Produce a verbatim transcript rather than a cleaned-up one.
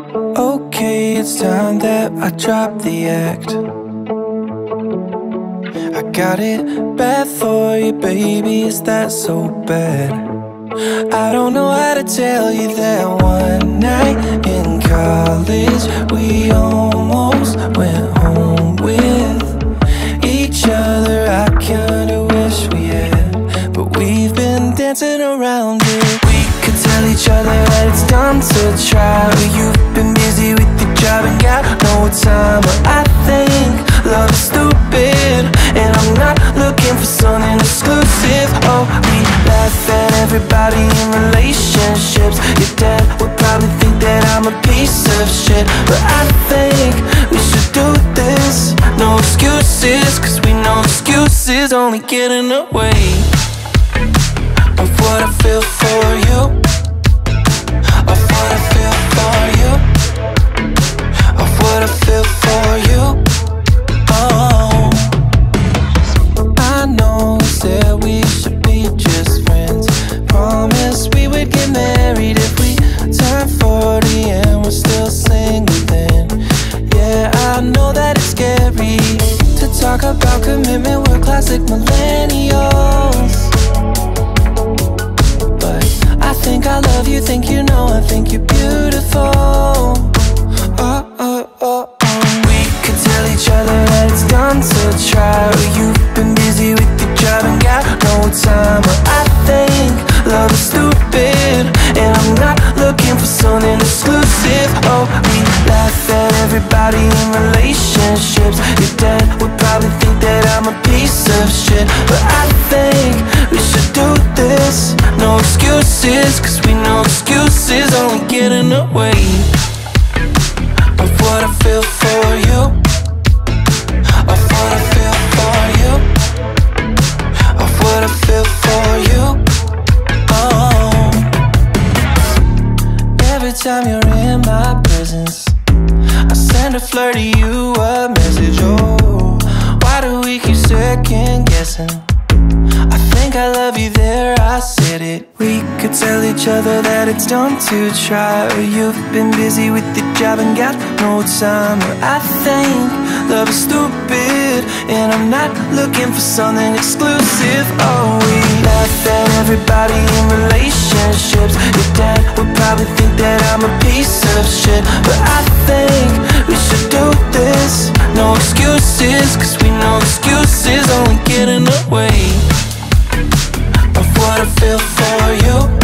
Okay, it's time that I drop the act. I got it bad for you, baby, is that so bad? I don't know how to tell you that one night in college we almost went home with each other. I kinda wish we had, but we've been dancing around it. We could tell each other that it's dumb to try, but you've been busy with your job and got no time. But I think love is stupid, and I'm not looking for something exclusive. Oh, we laugh at everybody in relationships. Your dad would probably think that I'm a piece of shit, but I think we should do this. No excuses, cause we know excuses only get in the way of what I feel for you, of what I feel for you, of what I feel for you. Oh, I know you said we should be just friends. Promised we would get married if we turned forty and we're still single then. Yeah, I know that it's scary to talk about commitment, we're classic millennials. But I think I love you, think you know, I think you're beautiful. Oh, oh, oh, oh. We could tell each other that it's dumb to try, but you've been busy with your job and got no time. But I think love is stupid, and I'm not looking for something exclusive. Oh, we laugh at everybody in relationships. Your dad would probably think that I'm a piece of shit, but I think we should do this. No excuses, cause we know excuses only get in the way of what I feel for you, of what I feel for you, of what I feel for you. Oh, every time you're in my presence, I send a flirt to you a message. Oh, why do we keep second guessing? I think I love you there, I said it. We could tell each other that it's dumb to try, or you've been busy with your job and got no time. Or I think love is stupid, and I'm not looking for something exclusive. Oh, we laugh at everybody in relationships. Your dad would probably think that I'm a piece of shit, but I think we should do this. No excuses, cause we know excuses only get in the way of what I feel for you.